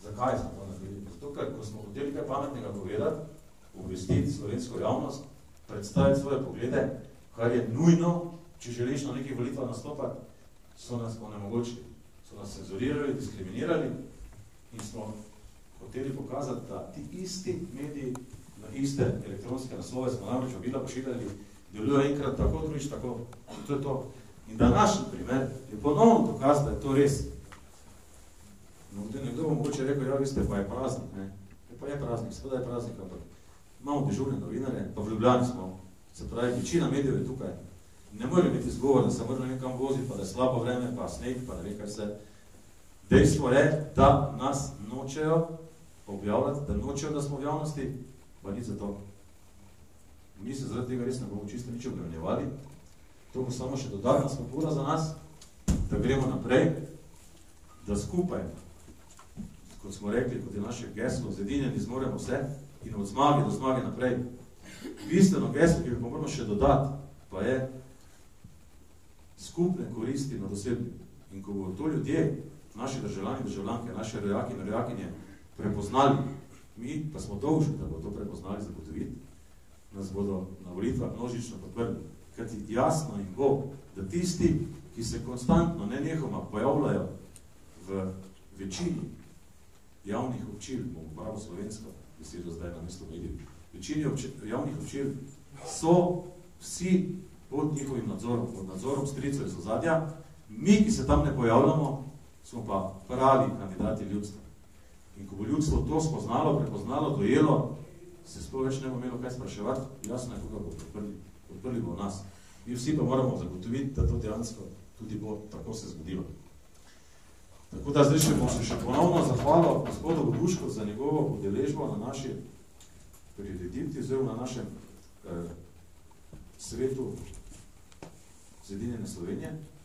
Zakaj smo to naredili? Zato, ker ko smo hoteli kaj pametnega povedati, obvestiti slovensko javnost, predstaviti svoje poglede, kar je nujno, če želiš na nekih volitvah nastopati, so nas onemogočili, so nas cenzurirali, diskriminirali in smo hoteli pokazati, da ti isti mediji na iste elektronske naslove smo namreč vabila pošiljali, delujo enkrat tako, drugič tako. In to je to. In današnji primer je ponovno dokaz, da je to res. No, nekdo bo mogoče rekel, ja, veste, pa je praznik, ne? Pa je praznik, seveda je praznik, ampak imamo dežurne novinarje, pa v Ljubljani smo. Se pravi, večina medijev je tukaj. Ne more biti izgovor, da se mora nekam voziti, pa da je slabo vreme, pa sneg, pa ne ve, kaj se. Dejstvo je, da nas nočejo objavljati, da nočejo, da smo v javnosti, pa nič za to. Mi se zaradi tega res ne bomo čisto nič obremenjevali. To bo samo še dodatna spodbuda za nas, da gremo naprej, da skupaj, kot smo rekli, kot je naše geslo, zedinjeni zmoremo vse in od zmage do zmage naprej. Bistveno geslo, ki ga moramo še dodati, pa je skupne koristi nad osebnim. In ko bodo to ljudje, naši državljani, državljanke, naše rojaki in rojakinje prepoznali, mi pa smo dolžni, da bodo to prepoznali, zagotoviti, nas bodo na volitvah množično podprli. Kajti jasno jim bo, da tisti, ki se konstantno, nenehoma pojavljajo v večini javnih občil, bomo pravo slovensko, besedo zdaj na mesto medijev, večini javnih občil so vsi pod njihovim nadzorom, pod nadzorom stricev iz ozadja. Mi, ki se tam ne pojavljamo, smo pa pravi kandidati ljudstva. In ko bo ljudstvo to spoznalo, prepoznalo, dojelo, se sploh več ne bo imelo kaj spraševati, jasno je, koga bo podprli bo nas. Mi vsi pa moramo zagotoviti, da to dejansko tudi bo tako se zgodilo. Tako da zdaj bomo se še ponovno zahvalil gospodu Voduško za njegovo udeležbo na naši prireditvi, oziroma na našem svetu Zedinjene Slovenije.